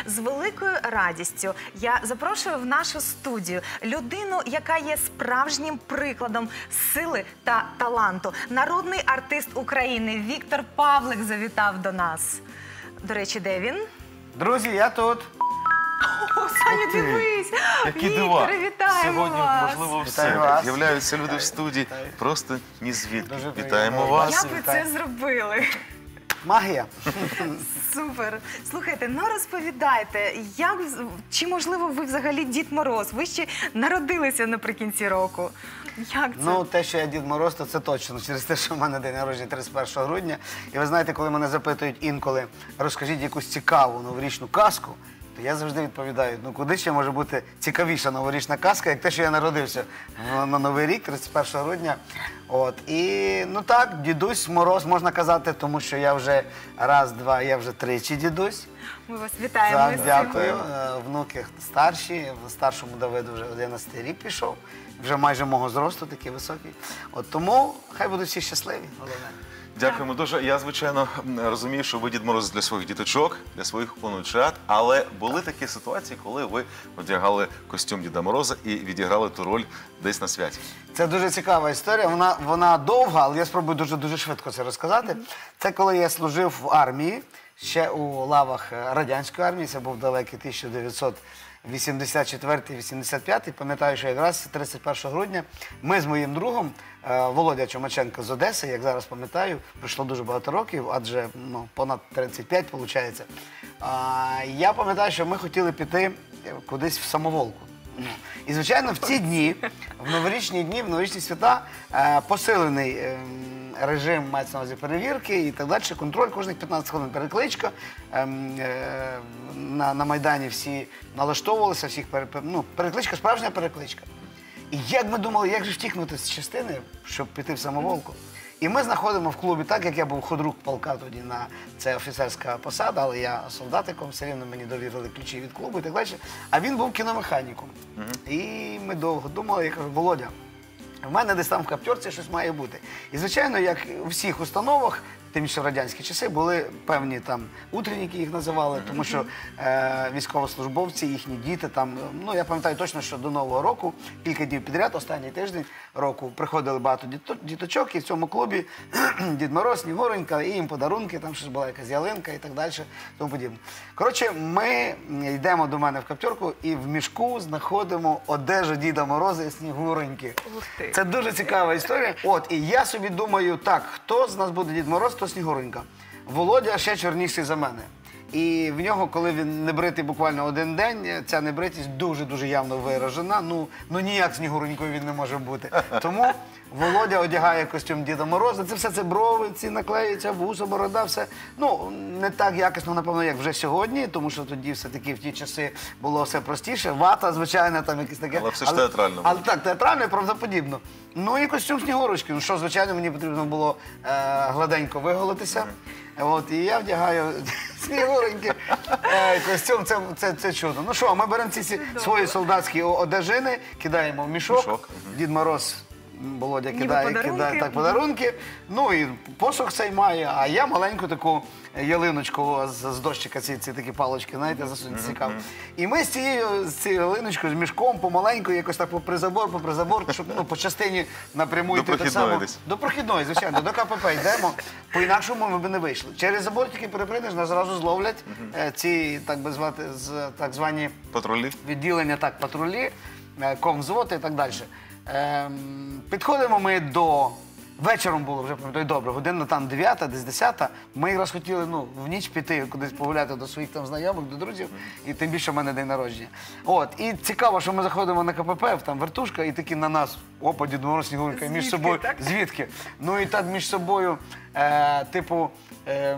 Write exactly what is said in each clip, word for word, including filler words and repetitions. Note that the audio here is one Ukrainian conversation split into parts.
з великою радістю я запрошую в нашу студію людину, яка є справжнім прикладом сили та таланту. Народний артист України Віктор Павлик завітав до нас. До речі, де він? Друзі, я тут. О, Саня, дивись! Які дива! Вікторе, вітаємо Сьогодні, вас! можливо, Вітаю все. вас. З'являються люди в студії просто ні звідки. Дуже Вітаємо приємно. вас. Як ви це зробили? Магія. Супер. Слухайте, ну розповідайте, як, чи можливо ви взагалі Дід Мороз? Ви ще народилися наприкінці року. Як це? Ну, те, що я Дід Мороз, то це точно. Через те, що в мене день народження тридцять першого грудня. І ви знаєте, коли мене запитують інколи, розкажіть якусь цікаву новорічну казку, то я завжди відповідаю, ну куди ще може бути цікавіша новорічна казка, як те, що я народився на Новий рік, тридцять першого грудня. От. І, ну так, Дідусь Мороз, можна казати, тому що я вже раз, два, я вже тричі дідусь. Ми вас вітаємо. Так, з цим. дякую. Е, Внуки старші, старшому Давиду вже одинадцятий рік пішов, вже майже мого зросту, такий високий. От тому хай будуть всі щасливі, головне. Дякуємо дуже. Я, звичайно, розумію, що ви Дід Мороз для своїх діточок, для своїх онучат, але були такі ситуації, коли ви одягали костюм Діда Мороза і відіграли ту роль десь на святі. Це дуже цікава історія, вона, вона довга, але я спробую дуже-дуже швидко це розказати. Це коли я служив в армії, ще у лавах радянської армії, це був далекий тисяча дев'ятсот вісімдесят четвертий — вісімдесят п'ятий, пам'ятаю, що якраз тридцять першого грудня ми з моїм другом Володя Чумаченко з Одеси, як зараз пам'ятаю, пройшло дуже багато років, адже ну, понад тридцять п'ять, виходить. Я пам'ятаю, що ми хотіли піти кудись в самоволку. І, звичайно, в ці дні, в новорічні дні, в новорічні свята, посилений режим, мається на увазі перевірки і так далі, контроль, кожних п'ятнадцять хвилин перекличка. На, на Майдані всі налаштовувалися, всіх пере, ну, перекличка, справжня перекличка. І як ми думали, як же втікнути з частини, щоб піти в самоволку. І ми знаходимо в клубі, так як я був ходрук полка тоді, на це офіцерська посада, але я солдатиком, все рівно мені довірили ключі від клубу і так далі. А він був кіномеханіком. Uh-huh. І ми довго думали, я кажу, Володя, в мене десь там в каптерці щось має бути. І, звичайно, як у всіх установах, тим, що в радянські часи, були певні там утренники, їх називали, тому що е, військовослужбовці, їхні діти там, ну я пам'ятаю точно, що до Нового року, кілька днів підряд, останній тиждень року, приходили багато діточок, і в цьому клубі Дід Мороз, Снігуренька, і їм подарунки, там щось була якась ялинка і так далі, тому подібне. Коротше, ми йдемо до мене в каптерку і в мішку знаходимо одежу Діда Мороза і Снігуреньки. Це дуже цікава історія. От, і я собі думаю, так, хто з нас буде Дід Мороз, то Снігуренька. Володя ще чорніший за мене. І в нього, коли він не бритий буквально один день, ця небритість дуже-дуже явно виражена. Ну, ну ніяк Снігуренькою він не може бути. Тому Володя одягає костюм Діда Мороза. Це все це брови, ці наклеються, вуса, борода, все. Ну, не так якісно, напевно, як вже сьогодні, тому що тоді все-таки в ті часи було все простіше. Вата, звичайно, там якісь таке. Але все ж театрально. Але так, театрально і правдоподібно. Ну і костюм Снігурочки. Ну що, звичайно, мені потрібно було е, гладенько виголитися. От, і я вдягаю Снігуреньки. Е, костюм, це, це, це чудо. Ну що, ми беремо ці, ці свої солдатські одежини, кидаємо в мішок. Мішок, угу. Дід Мороз, Володя Ніби кидає, подарунки. кидає так, подарунки. Ну і посох цей має, а я маленьку таку ялиночку з, з дощика, ці, ці такі палочки, знаєте, засунути цікаво. І ми з цією, з цією ялиночкою, з мішком, помаленьку, якось так попри забор, попри забор, щоб ну, по частині напряму йти так само. десь. До прохідної, звичайно, до КПП йдемо. По-інакшому ми б не вийшли. Через забор тільки перепринеш, нас зразу зловлять е, ці, так би звати, з, так звані Патрулі? відділення, так, патрулі, е, комвзвод і так далі. Ем, підходимо ми до... Вечором було, вже пам'ятаю, добре, година там дев'ята, десь десята. Ми якраз хотіли, ну, в ніч піти кудись погуляти до своїх там знайомих, до друзів, і тим більше в мене день народження. От, і цікаво, що ми заходимо на КПП, там вертушка, і такі на нас, опа, Дід Мороз, Снігуренька, між собою, так? звідки? Ну і так між собою, е, типу, е,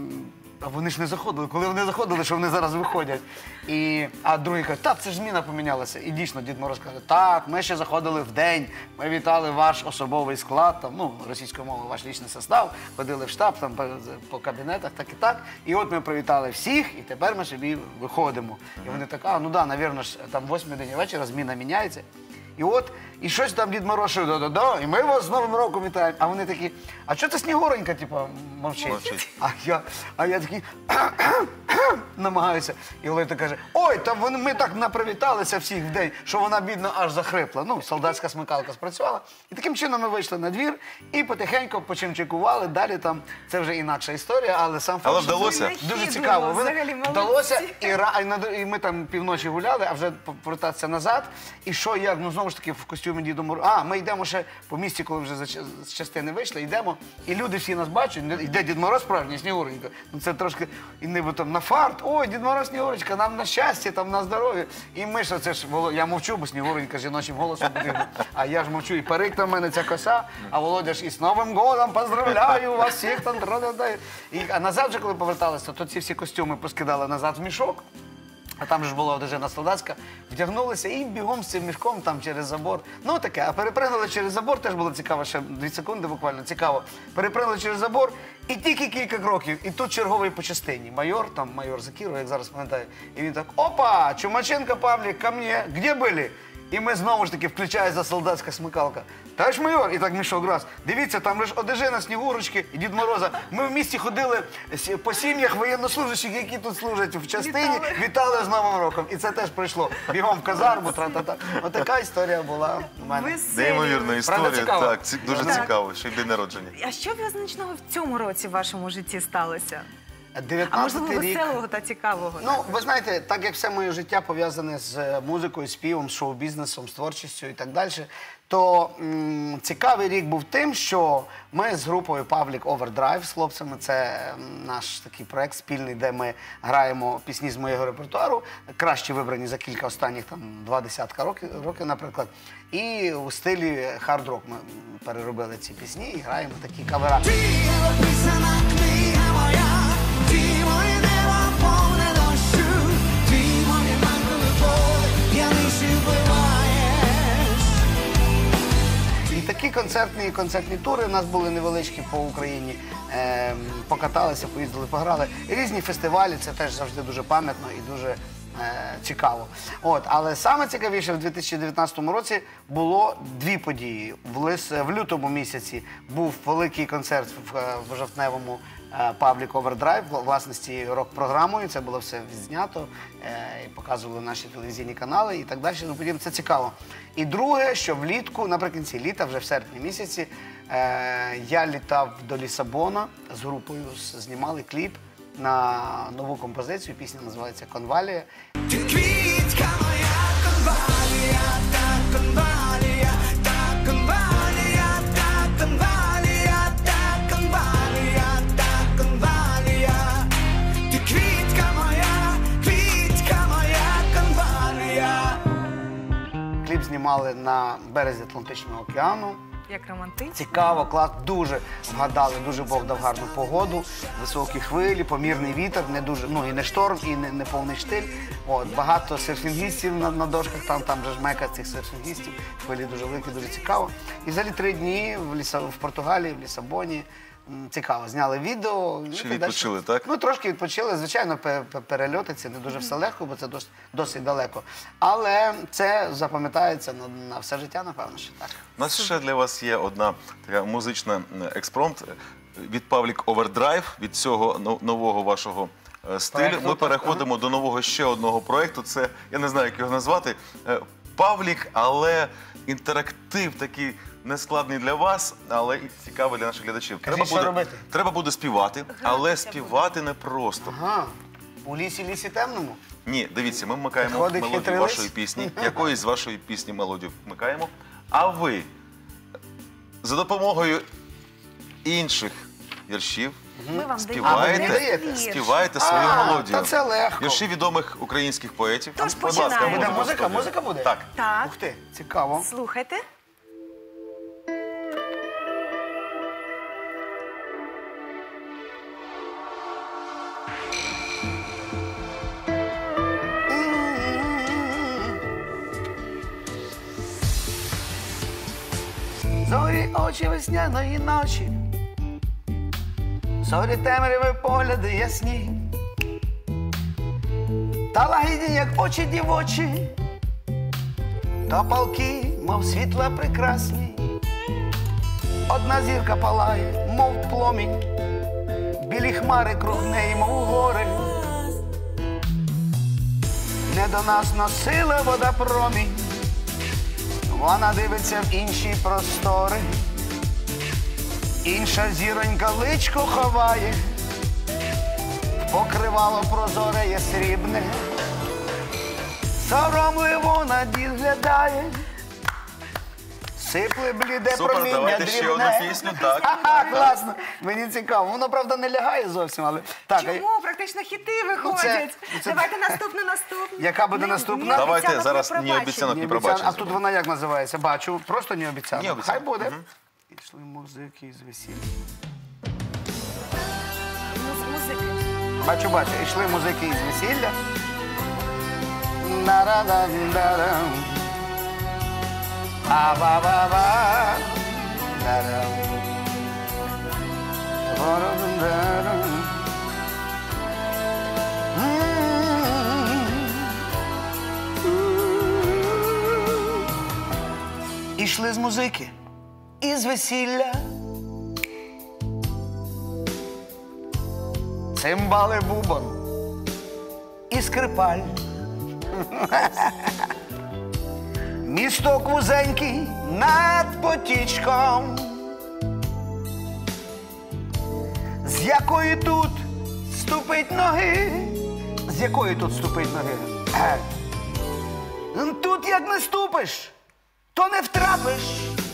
а вони ж не заходили. Коли вони заходили, що вони зараз виходять. І, а другий каже, так, це ж зміна помінялася. І дійсно, Дід Мороз каже, так, ми ще заходили в день, ми вітали ваш особовий склад, там, ну, російською мовою, ваш лічний состав, ходили в штаб, там, по, по кабінетах, так і так. І от ми привітали всіх, і тепер ми собі виходимо. І вони так, а, ну да, навірно ж, там восьмій годині вечора зміна міняється. І от, і щось там Дід Мороз, да-да-да, і ми вас з Новим роком вітаємо. А вони такі, а що це Снігуренька, типу, мовчить? Мовчить. А я, а я такий, намагаються. І Володя каже, ой, та вони, ми так напривіталися всіх в день, що вона, бідно, аж захрипла. Ну, солдатська смикалка спрацювала. І таким чином ми вийшли на двір і потихеньку почимчикували. Далі там, це вже інакша історія, але сам факт, Але що вдалося? це дуже Винахідливо, цікаво. Ви- взагалі, молодці. Вдалося, і, ра- і, на- і ми там півночі гуляли, а вже повертатися назад. І що, як, ну знову ж таки в костюмі Діду Мороза. А, ми йдемо ще по місті, коли вже за ч- з частини вийшли, йдемо, і люди всі нас бачать, не- йде Дід Мороз справжній, Снігуренька. Ну це трошки, і ніби там на фарт, ой, Дід Мороз, Снігурочка, нам на щастя, там на здоров'я. І ми ж оце ж, Воло- я мовчу, бо Снігуренька жіночим голосом потрібно. А я ж мовчу, і парик там в мене ця коса, а Володя ж і з Новим годом поздравляю вас всіх там. тра-да-да. І, а назад вже, коли поверталися, то ці всі костюми поскидали назад в мішок. А там же ж була одежина солдатська, вдягнулися і бігом з цим мішком там через забор. Ну таке, а перепригнули через забор, теж було цікаво, ще дві секунди буквально, цікаво. Перепригнули через забор і тільки кілька кроків, і тут черговий по частині. Майор, там майор Закіров, як зараз пам'ятаю, і він так, опа, Чумаченко, Павлік, ко мне, де були? І ми знову ж таки, включається солдатська смикалка. Товариш майор, і так мішок раз. Дивіться, там же ж одежина Снігурочки і Дід Мороза. Ми в місті ходили с- по сім'ях воєннослужащих, які тут служать в частині, Вітали. вітали з Новим роком. І це теж пройшло. Бігом в казарму, тра-та-та. Отака історія була у мене. Веселі. Неймовірна історія. цікаво? Так, ці- дуже Так. цікаво, ще й день народження. А що визначного в цьому році в вашому житті сталося? А дев'ятнадцятий можливо, рік. веселого та цікавого? Ну, ви знаєте, так як все моє життя пов'язане з е, музикою, співом, з шоу-бізнесом, з творчістю і так далі, то м, цікавий рік був тим, що ми з групою Public Overdrive з хлопцями, це м, наш такий проект спільний, де ми граємо пісні з моєго репертуару, кращі вибрані за кілька останніх там два десятка років, років, наприклад. І у стилі хард-рок ми м, переробили ці пісні і граємо такі кавера. Розписана книга моя, ти моє небо повне дощу, ти моє манкове поле, п'яничі вбиваєш. І такі концертні, концертні тури у нас були невеличкі по Україні. Ем, покаталися, поїздили, пограли. І різні фестивалі, це теж завжди дуже пам'ятно і дуже е, цікаво. От, але саме цікавіше в дві тисячі дев'ятнадцятому році було дві події. В, лис, в лютому місяці був великий концерт в, е, в жовтневому е, Public Overdrive, вла- власне, з цією рок-програмою. Це було все відзнято, е, і показували наші телевізійні канали і так далі. Ну, подібне. Це цікаво. І друге, що влітку, наприкінці літа, вже в серпні місяці, е, я літав до Лісабона з групою, з- знімали кліп на нову композицію. Пісня називається «Конвалія». Ти квітка моя, конвалія, та конвалія, та конвалія, та конвалія, та конвалія, та конвалія. Ти квітка моя, квітка моя, конвалія. Кліп знімали на березі Атлантичного океану. Як романтично. Цікаво, клас, дуже вгадали, дуже Бог дав гарну погоду, високі хвилі, помірний вітер, не дуже, ну і не шторм, і не, не повний штиль. От, багато серфінгістів на, на дошках, там, там же ж мека цих серфінгістів, хвилі дуже великі, дуже цікаво. І взагалі три дні в, Ліса, в Португалії, в Лісабоні. М, Цікаво, зняли відео. ну, Ще і так відпочили, далі. так? Ну, трошки відпочили. Звичайно, пе- пе- перельоти, це не дуже все легко, бо це дос- досить далеко. Але це запам'ятається на, на все життя, напевно, що так. У нас ще для вас є одна така музична м, експромт від Public Overdrive, від цього но- нового вашого е, стилю. Проекту, Ми так, переходимо до нового ще одного проєкту. Це, я не знаю, як його назвати, е, Павлік, але інтерактив такий нескладний для вас, але і цікавий для наших глядачів. Кажіть, що робити? треба буде співати, але співати не просто. Ага. У лісі, лісі темному. Ні, дивіться, ми вмикаємо Ходить мелодію хитрий вашої лис. пісні, якоїсь з вашої пісні мелодію вмикаємо, а ви за допомогою інших віршів Ми вам співаєте, даєте вірш. співаєте свою А, мелодію. та це легко. Вірші відомих українських поетів. Тож Будь ласка, починаємо. Буде музика в музика? студію. Музика буде? Так. Так, Ух ти, цікаво. слухайте. Зорі очі весняної ночі, зорі темряви погляди ясні, та лагідні, як очі дівочі, та палки, мов світла прекрасні. Одна зірка палає, мов пломінь, білі хмари круг неї, мов гори. не до нас носила вода промінь. Вона дивиться в інші простори. Інша зіронька личко ховає, покривало прозоре є срібне. Соромливо надіглядає, сипле бліде Супер, проміння давайте ще одну дрібне. пісню, так. Ха-ха, класно, мені цікаво. Воно, правда, не лягає зовсім, але... Так, а Чому? Практично хіти виходять. це- Давайте наступну, наступну. Яка буде Ні, наступна? ні Давайте обіцянок, зараз ні ні пробачень. обіцянок, ні не пробачення обіцяно. А тут зробимо. вона як називається? Бачу, просто не обіцяно. Ні Хай обіцянок. буде. Мгм. Пішли музики з весілля. Муз- Музики. Бачу, бачу, йшли музики із весілля. На-ра-дам-дарам. А-ба-ба-ба. Дарам. Ва-ра-дам-дарам. М. Ішли з музики із весілля. Цимбали, бубон і скрипаль. Місток вузенький над потічком, з якої тут ступить ноги, з якої тут ступить ноги. Е. Тут як не ступиш, то не втрапиш.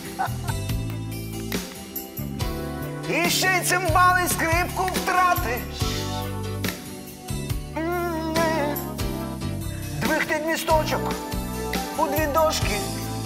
І ще й цимбали скрипку втратиш. М-м-м. Двихтить місточок у дві дошки.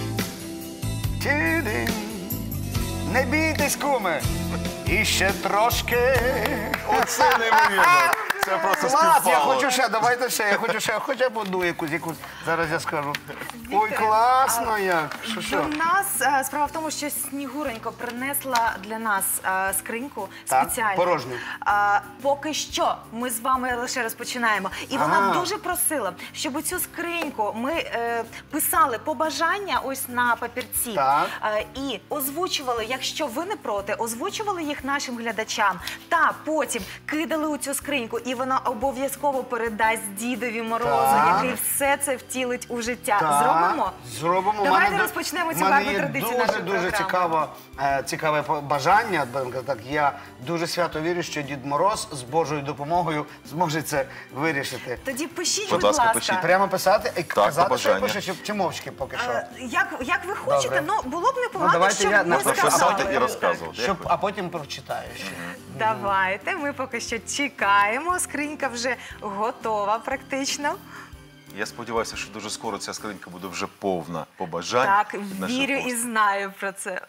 Ти-дин. Не бійтесь, куме, і ще трошки. Оце неймовірно. Це просто Клас, я співпало. хочу ще, давайте ще, я хочу ще, хоча б одну якусь, якусь, зараз я скажу. Ой, класно як, що, що? До нас е, справа в тому, що Снігуренько принесла для нас е, скриньку Так, спеціальну. порожню. Е, Поки що ми з вами лише розпочинаємо. І вона Ага. дуже просила, щоб у цю скриньку ми е, писали побажання ось на папірці. Так. Е, і озвучували, якщо ви не проти, озвучували їх нашим глядачам. Та потім кидали у цю скриньку, і вона обов'язково передасть Дідові Морозу, Так. який все це втілить у життя. Так, Зробимо? Зробимо. Давайте Мене ду- розпочнемо цю мене гарну є традицію дуже, нашої дуже програми. цікаво, е, цікаве по- бажання. будемо казати Так, я дуже свято вірю, що Дід Мороз з Божою допомогою зможе це вирішити. Тоді пишіть, Будь будь, ласка, ласка. пишіть. Прямо писати і казати, що я побажання. пишу, чи, чи мовчки поки що. Е, Як, як ви хочете, Добре. ну було б непогано, давайте щоб я ви напишу, сказали. Записати і розказувати. Щоб, а потім прочитаю ще. Давайте, ми поки що чекаємо. Скринька вже готова практично. Я сподіваюся, що дуже скоро ця скринька буде вже повна побажань. Так, від наших вірю і гостей. знаю про це.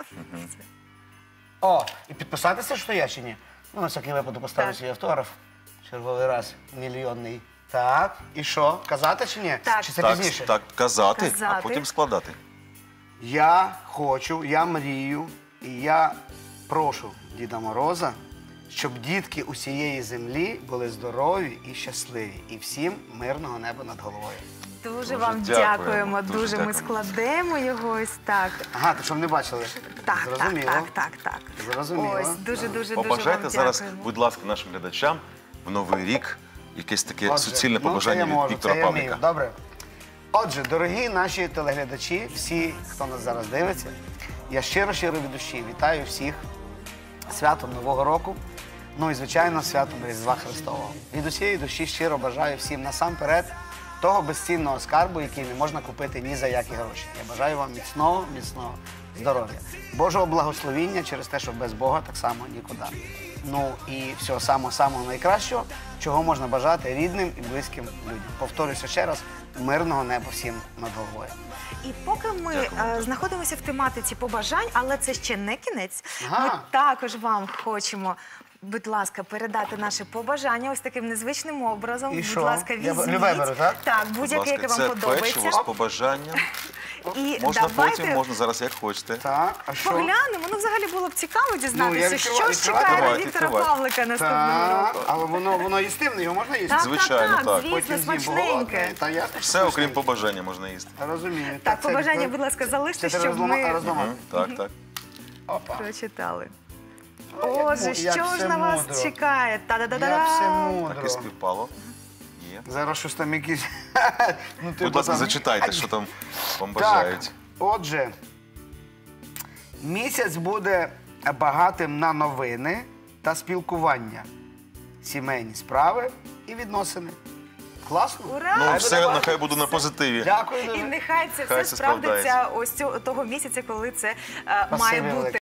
О, і підписатися, що я чи ні? Ну, на всякий випадок поставлю Так. свій автограф. Черговий раз, мільйонний. Так, і що? Казати чи ні? Так. Чи це Так, пізніше? так, казати, а Казати. потім складати. Я хочу, я мрію, і я прошу Діда Мороза, щоб дітки усієї землі були здорові і щасливі. І всім мирного неба над головою. Дуже, Дуже вам дякуємо, дякуємо. дуже Дуже, ми дякуємо. складемо його ось так. Ага, ти щоб не бачили? Так, Зрозуміло. так, так, так, так. Зрозуміло. Ось, дуже, дуже, дуже Побажайте вам зараз, дякуємо. будь ласка, нашим глядачам в новий рік якесь таке Отже, суцільне ну, побажання це я від можу, Віктора це я Павліка. вмію. Добре. Отже, дорогі наші телеглядачі, всі, хто нас зараз дивиться, я щиро-щиро від душі вітаю всіх з святом Нового року, ну і, звичайно, святом Різдва Христового. Від усієї душі щиро бажаю всім насамперед того безцінного скарбу, який не можна купити ні за які гроші. Я бажаю вам міцного, міцного здоров'я, Божого благословіння через те, що без Бога так само нікуди. Ну і всього самого-самого найкращого, чого можна бажати рідним і близьким людям. Повторюся ще раз, мирного неба всім над головою. І поки ми е, знаходимося в тематиці побажань, але це ще не кінець, Ага. ми також вам хочемо, будь ласка, передати наше побажання ось таким незвичним образом. І будь що? ласка, Я візьміть. любе беру, так? Так, Будь будь-яке, ласка, яке вам це подобається. печиво з побажанням. І Можна давайте потім, можна зараз, як хочете. Так, а що? поглянемо. Ну, взагалі було б цікаво Ну, я дізнатися, відкриваю- що ж відкриваю. чекає на Давайте, Віктора відкривайте. Павлика наступного Так, року. але воно, воно їстивне, його можна їсти? Так, Звичайно, так, так. звісно, Потім з'їм, смачненьке. голодний. Та ясно, що Все, окрім смачненьке. побажання, можна їсти. Розумію. Так, це- побажання, це- будь ласка, залиште, це щоб розлома- ми розломати. Мгм, Так, так. Опа. прочитали. Ой, як Отже, му- як що все ж на вас мудро. чекає? Як все Та-да-да-да! мудро. Так і співпало. Є. Зараз щось там якісь... ну, типу, Будь ласка, там- зачитайте, що там вам Так, бажають. отже, місяць буде багатим на новини та спілкування, сімейні справи і відносини. Класно? Ура! Ну, Хай все, буде нехай багато. буде на позитиві. Дякую І дуже. нехай це Хай все це справдиться справдається. ось цього того місяця, коли це е, Спасибі має бути. велике.